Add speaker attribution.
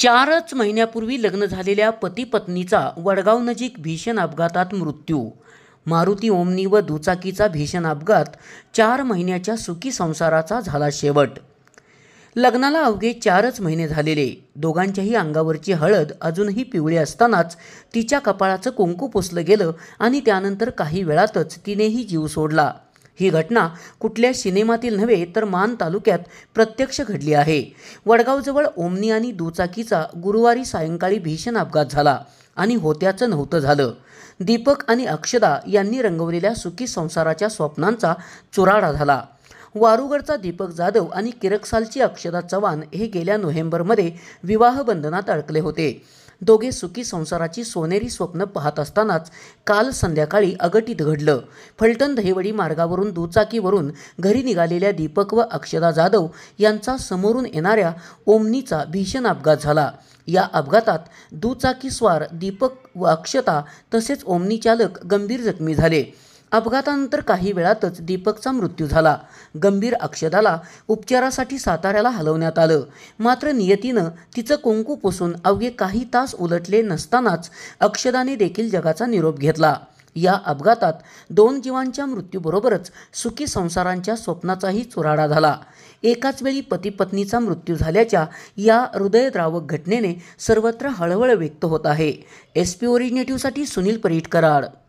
Speaker 1: 4च महिन्यापूर्वी लग्न झालेल्या पती पत्नीचा वडगाव नजीक भीषण अपघातात मृत्यू। मारुती ओमनी व दुचाकीचा भीषण अपघात, 4 महिन्याच्या सुखी संसाराचा झाला शेवट। लग्नाला अवघे 4च महिने झालेले दोघांच्याही अंगावरची हळद अजूनही पिवळी असतानाच तिच्या कपाळाचं कुंकू पुसलं गेलं आणि त्यानंतर काही वेळातच तिनेही जीव सोडला। ही घटना कुठल्या सिनेमातील नव्हे तर मान तालुक्यात प्रत्यक्ष घडली आहे। वडगावजवळ ओमनी आणि दुचाकीचा गुरुवारी सायंकाळी भीषण अपघात झाला आणि होत्याचं नव्हतं झालं। दीपक आणि अक्षदा यांनी रंगवलेल्या सुखी संसाराच्या स्वप्नांचा चुराडा झाला। वारुगडचा दीपक जाधव आणि किरकसालची अक्षदा चव्हाण हे गेल्या नोव्हेंबरमध्ये विवाह बंधनात अडकले होते। दोघे सुखी संसाराची सोनेरी स्वप्न पाहत असतानाच काल संध्याकाळी अघटित घडलं। फलटण दहिवडी मार्गावरून दुचाकीवरून घरी निघालेल्या दीपक व अक्षदा जाधव यांचा समोरून येणाऱ्या ओमनीचा भीषण अपघात झाला। या अपघातात दुचाकीस्वार दीपक व अक्षता तसेच ओमनी चालक गंभीर जखमी झाले। अपघातानंतर काही वेळातच दीपकचा मृत्यू झाला। गंभीर अक्षदाला उपचारासाठी साताऱ्याला हलवण्यात आलं, मात्र नियतीनं तिचं कुंकू पुसून अवघे काही तास उलटले नसतानाच अक्षदाने देखील जगाचा निरोप घेतला। या अपघातात 2 जीवांच्या मृत्यूबरोबरच सुखी संसारांच्या स्वप्नाचाही चुराडा झाला। एकाच वेळी पती पत्नीचा मृत्यू झाल्याच्या या हृदयद्रावक घटनेने सर्वत्र हळहळ व्यक्त होत आहे। SP ओरिजिनेटिव्हसाठी सुनील परीट कराड।